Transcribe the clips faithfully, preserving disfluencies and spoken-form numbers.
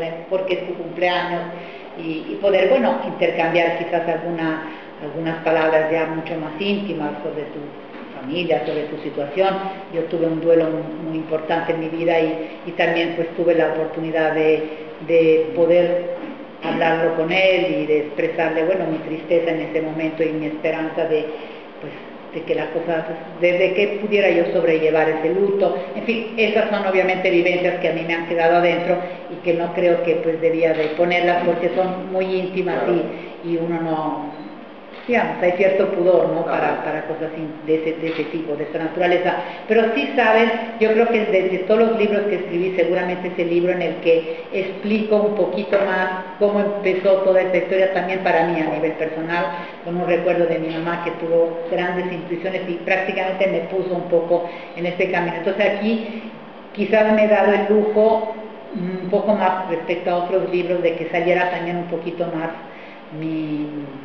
él porque es su cumpleaños y, y poder, bueno, intercambiar quizás alguna, algunas palabras ya mucho más íntimas sobre tu familia, sobre tu situación. Yo tuve un duelo muy importante en mi vida y, y también pues tuve la oportunidad de, de poder hablarlo con él y de expresarle, bueno, mi tristeza en ese momento y mi esperanza de, pues, de que la cosa, pues, desde que pudiera yo sobrellevar ese luto. En fin, esas son obviamente vivencias que a mí me han quedado adentro y que no creo que pues debía de ponerlas porque son muy íntimas y, y uno no, digamos, hay cierto pudor, ¿no? Para, para cosas de ese, de ese tipo, de esa naturaleza. Pero sí sabes, yo creo que desde todos los libros que escribí, seguramente es el libro en el que explico un poquito más cómo empezó toda esta historia también para mí a nivel personal, con un recuerdo de mi mamá que tuvo grandes intuiciones y prácticamente me puso un poco en este camino. Entonces aquí quizás me he dado el lujo un poco más respecto a otros libros de que saliera también un poquito más mi...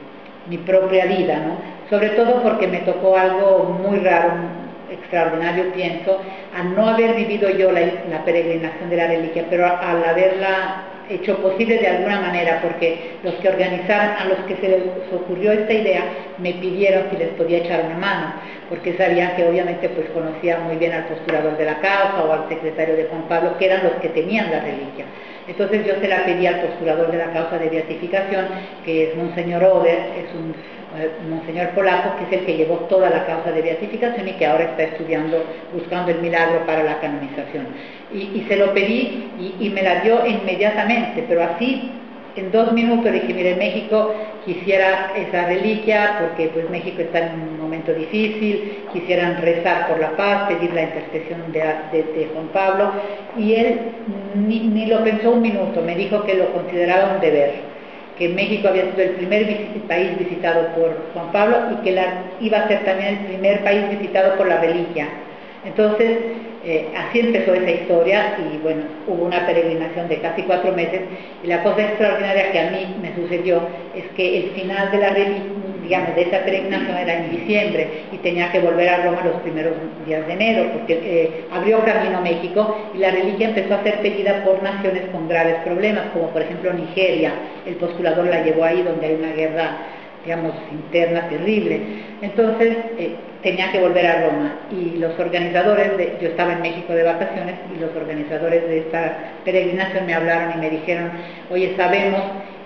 mi propia vida, ¿no? Sobre todo porque me tocó algo muy raro, extraordinario, pienso, a no haber vivido yo la, la peregrinación de la reliquia, pero al haberla hecho posible de alguna manera, porque los que organizaron, a los que se les ocurrió esta idea, me pidieron si les podía echar una mano, porque sabían que obviamente pues conocía muy bien al postulador de la causa o al secretario de Juan Pablo, que eran los que tenían la reliquia. Entonces yo se la pedí al postulador de la causa de beatificación, que es Monseñor Oder, es un eh, monseñor polaco, que es el que llevó toda la causa de beatificación y que ahora está estudiando, buscando el milagro para la canonización. Y, y se lo pedí y, y me la dio inmediatamente, pero así, en dos minutos dije, mire, México quisiera esa reliquia, porque pues México está en un momento difícil, quisieran rezar por la paz, pedir la intercesión de, de, de Juan Pablo, y él ni, ni lo pensó un minuto, me dijo que lo consideraba un deber, que México había sido el primer país visitado por Juan Pablo y que la, iba a ser también el primer país visitado por la reliquia. Entonces, eh, así empezó esa historia y bueno, hubo una peregrinación de casi cuatro meses y la cosa extraordinaria que a mí me sucedió es que el final de la digamos, de esa peregrinación era en diciembre y tenía que volver a Roma los primeros días de enero porque eh, abrió camino a México y la reliquia empezó a ser pedida por naciones con graves problemas, como por ejemplo Nigeria. El postulador la llevó ahí donde hay una guerra, digamos, interna terrible. Entonces eh, tenía que volver a Roma y los organizadores, de, yo estaba en México de vacaciones y los organizadores de esta peregrinación me hablaron y me dijeron, oye, sabemos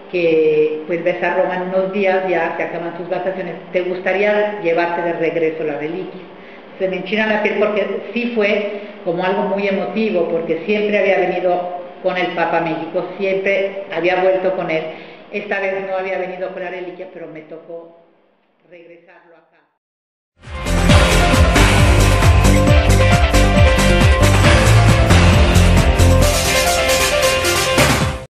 que pues ves a Roma en unos días, ya se acaban tus vacaciones, ¿te gustaría llevarte de regreso la reliquia? Se me enchina la piel porque sí fue como algo muy emotivo, porque siempre había venido con el Papa a México, siempre había vuelto con él. Esta vez no había venido con la reliquia, pero me tocó regresarlo acá.